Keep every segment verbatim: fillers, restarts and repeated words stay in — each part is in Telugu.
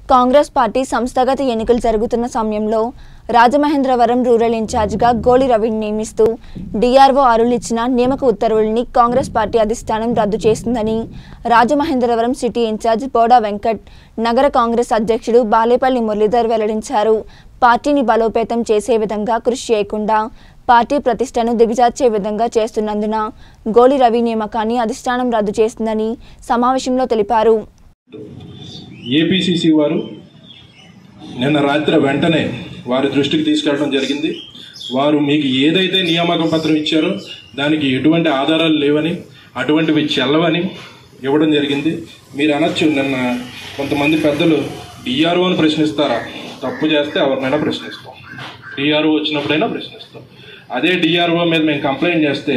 కాంగ్రెస్ పార్టీ సంస్థాగత ఎన్నికలు జరుగుతున్న సమయంలో రాజమహేంద్రవరం రూరల్ ఇన్ఛార్జిగా గోలి రవిని నియమిస్తూ డిఆర్ఓ అరుల్ ఇచ్చిన నియామక ఉత్తర్వుల్ని కాంగ్రెస్ పార్టీ అధిష్టానం రద్దు చేసిందని రాజమహేంద్రవరం సిటీ ఇన్ఛార్జ్ బోడా వెంకట్, నగర కాంగ్రెస్ అధ్యక్షుడు బాలేపల్లి మురళీధర్ వెల్లడించారు. పార్టీని బలోపేతం చేసే విధంగా కృషి చేయకుండా పార్టీ ప్రతిష్టను దిగజార్చే విధంగా చేస్తున్నందున గోలి రవి నియామకాన్ని అధిష్టానం రద్దు చేసిందని సమావేశంలో తెలిపారు. ఏపీసీసీ వారు నిన్న రాత్రి వెంటనే వారి దృష్టికి తీసుకెళ్ళడం జరిగింది. వారు మీకు ఏదైతే నియామక పత్రం ఇచ్చారో దానికి ఎటువంటి ఆధారాలు లేవని, అటువంటివి చెల్లవని ఇవ్వడం జరిగింది. మీరు అనొచ్చు, నిన్న కొంతమంది పెద్దలు డిఆర్ఓని ప్రశ్నిస్తారా? తప్పు చేస్తే ఎవరినైనా ప్రశ్నిస్తాం, డిఆర్ఓ వచ్చినప్పుడైనా ప్రశ్నిస్తాం. అదే డిఆర్ఓ మీద మేము కంప్లైంట్ చేస్తే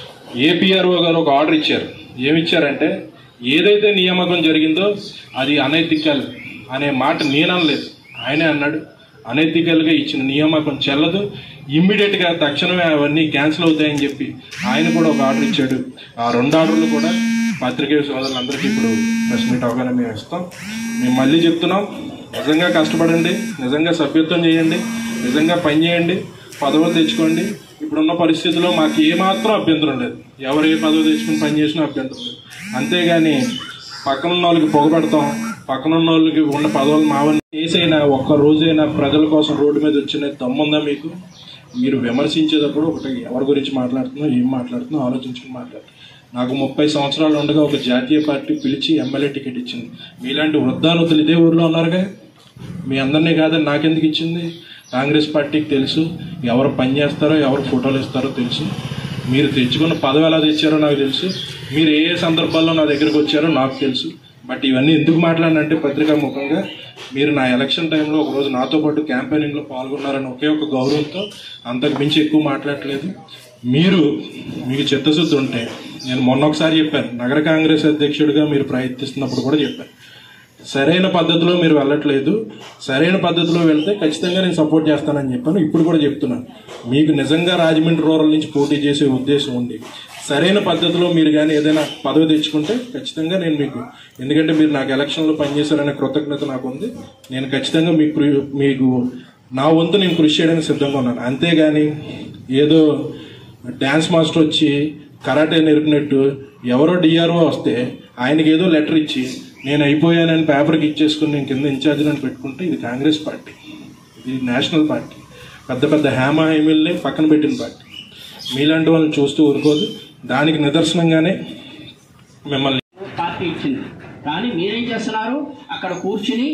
ఏపీఆర్ఓ గారు ఒక ఆర్డర్ ఇచ్చారు. ఏమిచ్చారంటే, ఏదైతే నియామకం జరిగిందో అది అనైతికల్ అనే మాట నేను అనలేదు, ఆయనే అన్నాడు. అనైతికల్గా ఇచ్చిన నియామకం చెల్లదు, ఇమ్మీడియట్గా తక్షణమే అవన్నీ క్యాన్సిల్ అవుతాయని చెప్పి ఆయన కూడా ఒక ఆర్డర్ ఇచ్చాడు. ఆ రెండు ఆర్డర్లు కూడా పత్రికేయ సోదరులందరికీ ఇప్పుడు ప్రెస్ మీట్ అవగానే మేము ఇస్తాం. మేము మళ్ళీ చెప్తున్నాం, నిజంగా కష్టపడండి, నిజంగా సభ్యత్వం చేయండి, నిజంగా పని చేయండి, పదవులు తెచ్చుకోండి. ఇప్పుడున్న పరిస్థితుల్లో మాకు ఏమాత్రం అభ్యంతరం లేదు, ఎవరు ఏ పదవి తెచ్చుకుని పని చేసినా అభ్యంతరం లేదు. అంతేగాని పక్కనున్న వాళ్ళకి పొగబెడతాం, పక్కనున్న వాళ్ళకి ఉన్న పదవులు మావని చేసైనా ఒక్క రోజైనా ప్రజల కోసం రోడ్డు మీద వచ్చిన దమ్ముందా మీకు? మీరు విమర్శించేటప్పుడు ఒకటి ఎవరి గురించి మాట్లాడుతున్నా, ఏం మాట్లాడుతున్నా ఆలోచించుకుని మాట్లాడుతున్నా. నాకు ముప్పై సంవత్సరాలు ఉండగా ఒక జాతీయ పార్టీ పిలిచి ఎమ్మెల్యే టికెట్ ఇచ్చింది. మీలాంటి వృద్ధానుతులు ఇదే ఊర్లో ఉన్నారుగా, మీ అందరినీ కాదని నాకెందుకు ఇచ్చింది? కాంగ్రెస్ పార్టీకి తెలుసు ఎవరు పని చేస్తారో, ఎవరు ఫోటోలు ఇస్తారో తెలుసు. మీరు తెచ్చుకున్న పదవి ఎలా తెచ్చారో నాకు తెలుసు, మీరు ఏ ఏ సందర్భాల్లో నా దగ్గరకు వచ్చారో నాకు తెలుసు. బట్ ఇవన్నీ ఎందుకు మాట్లాడినంటే పత్రికా ముఖంగా మీరు నా ఎలక్షన్ టైంలో ఒకరోజు నాతో పాటు క్యాంపెయినింగ్లో పాల్గొన్నారని ఒకే ఒక గౌరవంతో, అంతకు మించి ఎక్కువ మాట్లాడలేదు. మీరు మీకు చిత్తశుద్ధి ఉంటే, నేను మొన్న ఒకసారి చెప్పాను, నగర కాంగ్రెస్ అధ్యక్షుడిగా మీరు ప్రయత్నిస్తున్నప్పుడు కూడా చెప్పాను, సరైన పద్ధతిలో మీరు వెళ్ళట్లేదు, సరైన పద్ధతిలో వెళ్తే ఖచ్చితంగా నేను సపోర్ట్ చేస్తానని చెప్పాను. ఇప్పుడు కూడా చెప్తున్నాను, మీకు నిజంగా రాజమండ్రి రూరల్ నుంచి పోటీ చేసే ఉద్దేశం ఉంది, సరైన పద్ధతిలో మీరు కానీ ఏదైనా పదవి తెచ్చుకుంటే ఖచ్చితంగా నేను మీకు, ఎందుకంటే మీరు నాకు ఎలక్షన్లో పనిచేశారనే కృతజ్ఞత నాకు ఉంది, నేను ఖచ్చితంగా మీకు మీకు నా వంతు నేను కృషి చేయడానికి సిద్ధంగా ఉన్నాను. అంతేగాని ఏదో డ్యాన్స్ మాస్టర్ వచ్చి కరాటే నేర్పినట్టు ఎవరో డిఆర్ఓ వస్తే ఆయనకి ఏదో లెటర్ ఇచ్చి నేను అయిపోయానని పేపర్కి ఇచ్చేసుకుని నేను కింద ఇన్ఛార్జిని పెట్టుకుంటే ఇది కాంగ్రెస్ పార్టీ, ఇది నేషనల్ పార్టీ, పెద్ద పెద్ద హేమ హేమిల్ని పక్కన పెట్టిన పార్టీ. మీలాంటి వాళ్ళని చూస్తూ ఊరుకోదు. దానికి నిదర్శనంగానే మిమ్మల్ని పార్టీ ఇచ్చింది. కానీ మీరేం చేస్తున్నారు, అక్కడ కూర్చుని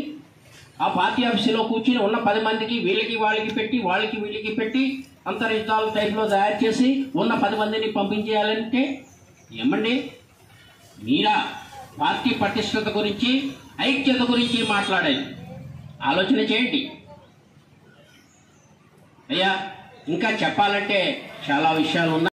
ఆ పార్టీ ఆఫీసులో కూర్చుని ఉన్న పది మందికి వీళ్ళకి వాళ్ళకి పెట్టి, వాళ్ళకి వీళ్ళకి పెట్టి అంతరిష్టాల టైప్లో తయారు చేసి ఉన్న పది మందిని పంపించేయాలంటే ఏమండి? మీరా పార్టీ పటిష్టత గురించి, ఐక్యత గురించి మాట్లాడాలి, ఆలోచన చేయండి అయ్యా. ఇంకా చెప్పాలంటే చాలా విషయాలు ఉన్నాయి.